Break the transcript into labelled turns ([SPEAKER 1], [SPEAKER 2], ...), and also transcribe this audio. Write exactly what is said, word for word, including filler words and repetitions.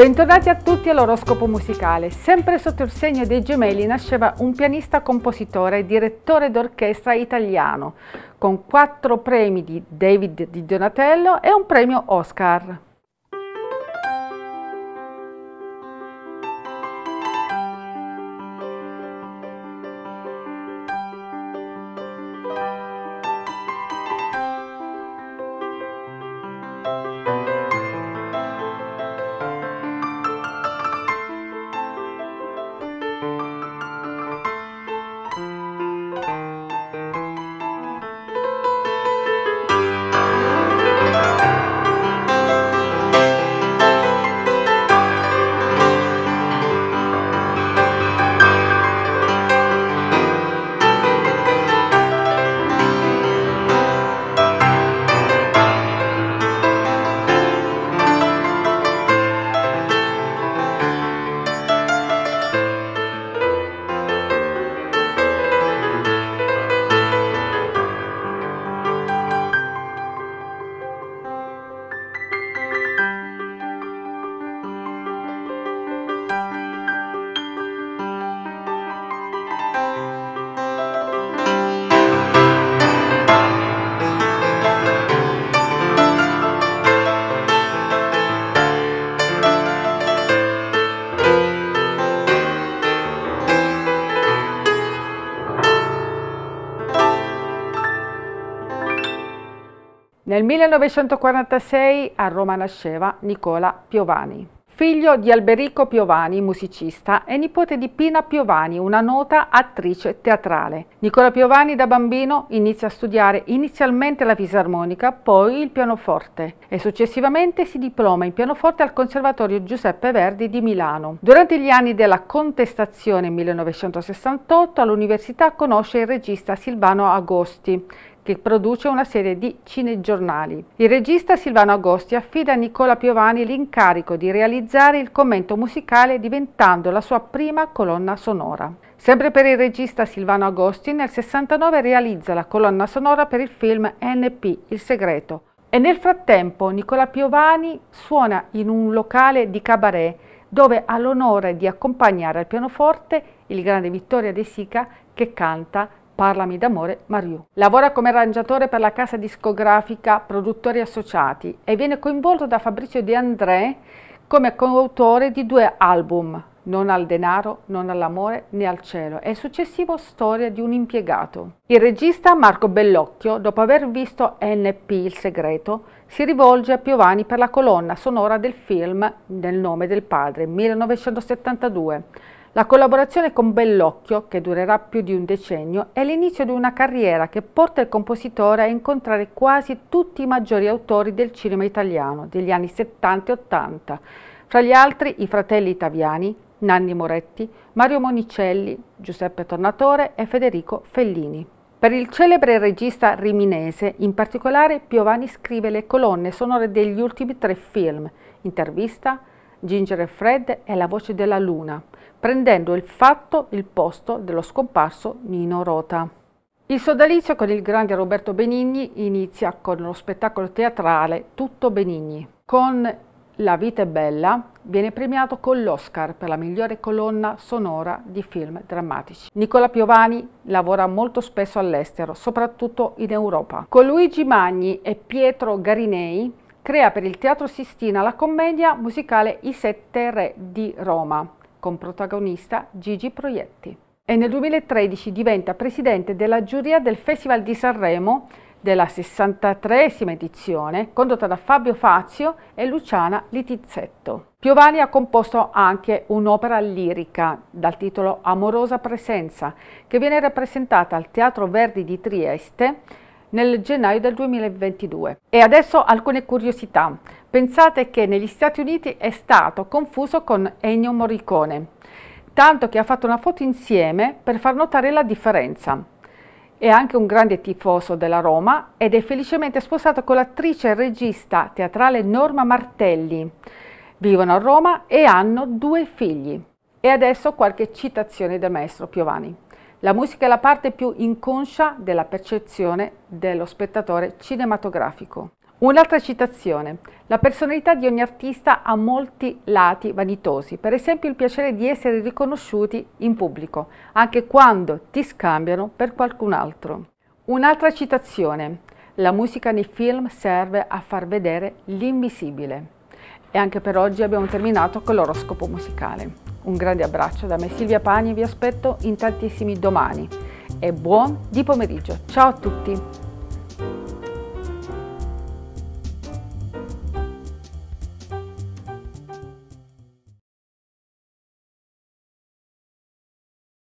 [SPEAKER 1] Bentornati a tutti all'oroscopo musicale. Sempre sotto il segno dei Gemelli nasceva un pianista, compositore e direttore d'orchestra italiano, con quattro premi di David Di Donatello e un premio Oscar. Nel millenovecentoquarantasei a Roma nasceva Nicola Piovani. Figlio di Alberico Piovani, musicista, e nipote di Pina Piovani, una nota attrice teatrale. Nicola Piovani da bambino inizia a studiare inizialmente la fisarmonica, poi il pianoforte e successivamente si diploma in pianoforte al Conservatorio Giuseppe Verdi di Milano. Durante gli anni della contestazione millenovecentosessantotto all'università conosce il regista Silvano Agosti, che produce una serie di cinegiornali. Il regista Silvano Agosti affida a Nicola Piovani l'incarico di realizzare il commento musicale, diventando la sua prima colonna sonora. Sempre per il regista Silvano Agosti, nel sessantanove realizza la colonna sonora per il film N P, Il segreto. E nel frattempo Nicola Piovani suona in un locale di cabaret, dove ha l'onore di accompagnare al pianoforte il grande Vittorio De Sica, che canta Parlami d'amore, Mariù. Lavora come arrangiatore per la casa discografica Produttori Associati e viene coinvolto da Fabrizio De André come coautore di due album, Non al denaro, non all'amore né al cielo, e il successivo Storia di un impiegato. Il regista Marco Bellocchio, dopo aver visto N P, Il segreto, si rivolge a Piovani per la colonna sonora del film Nel nome del padre, millenovecentosettantadue. La collaborazione con Bellocchio, che durerà più di un decennio, è l'inizio di una carriera che porta il compositore a incontrare quasi tutti i maggiori autori del cinema italiano degli anni settanta e ottanta, fra gli altri i fratelli Taviani, Nanni Moretti, Mario Monicelli, Giuseppe Tornatore e Federico Fellini. Per il celebre regista riminese, in particolare, Piovani scrive le colonne sonore degli ultimi tre film, Intervista, Ginger e Fred e La voce della luna, prendendo il fatto il posto dello scomparso Nino Rota. Il sodalizio con il grande Roberto Benigni inizia con lo spettacolo teatrale Tutto Benigni. Con La vita è bella viene premiato con l'Oscar per la migliore colonna sonora di film drammatici. Nicola Piovani lavora molto spesso all'estero, soprattutto in Europa. Con Luigi Magni e Pietro Garinei crea per il Teatro Sistina la commedia musicale I Sette Re di Roma, con protagonista Gigi Proietti. E nel duemilatredici diventa presidente della giuria del Festival di Sanremo della sessantatreesima edizione, condotta da Fabio Fazio e Luciana Litizzetto. Piovani ha composto anche un'opera lirica dal titolo Amorosa presenza, che viene rappresentata al Teatro Verdi di Trieste nel gennaio del duemilaventidue. E adesso alcune curiosità. Pensate che negli Stati Uniti è stato confuso con Ennio Morricone, tanto che ha fatto una foto insieme per far notare la differenza. È anche un grande tifoso della Roma ed è felicemente sposato con l'attrice e regista teatrale Norma Martelli. Vivono a Roma e hanno due figli. E adesso qualche citazione del maestro Piovani. La musica è la parte più inconscia della percezione dello spettatore cinematografico. Un'altra citazione. La personalità di ogni artista ha molti lati vanitosi, per esempio il piacere di essere riconosciuti in pubblico, anche quando ti scambiano per qualcun altro. Un'altra citazione. La musica nei film serve a far vedere l'invisibile. E anche per oggi abbiamo terminato con l'oroscopo musicale. Un grande abbraccio da me Silvia Pani, vi aspetto in tantissimi domani e buon di pomeriggio. Ciao a tutti!